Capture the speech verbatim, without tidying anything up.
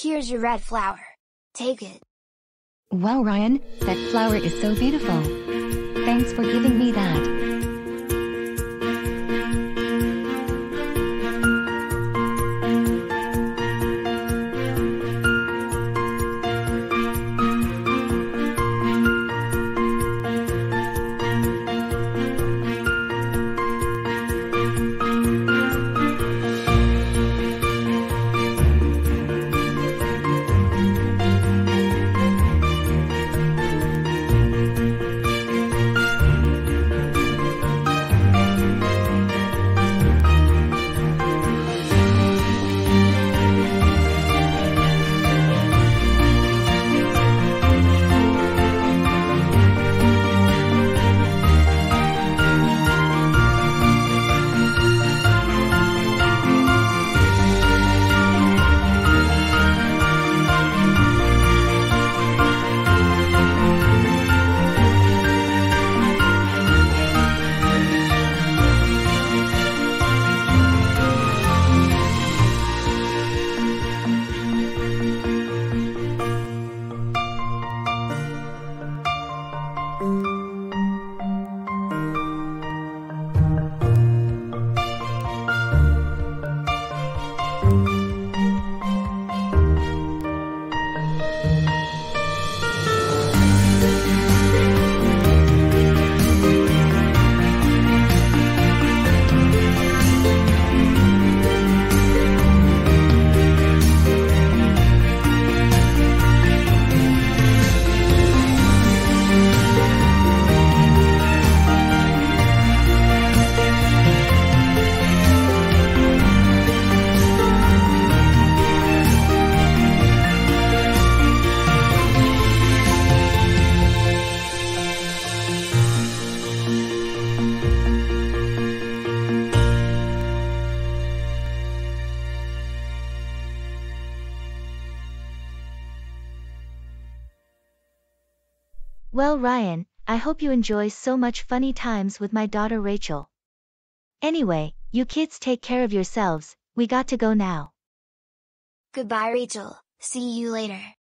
Here's your red flower. Take it. Wow, Ryan, that flower is so beautiful. Thanks for giving me that. Well, Ryan, I hope you enjoy so much funny times with my daughter Rachel. Anyway, you kids take care of yourselves, we got to go now. Goodbye, Rachel. See you later.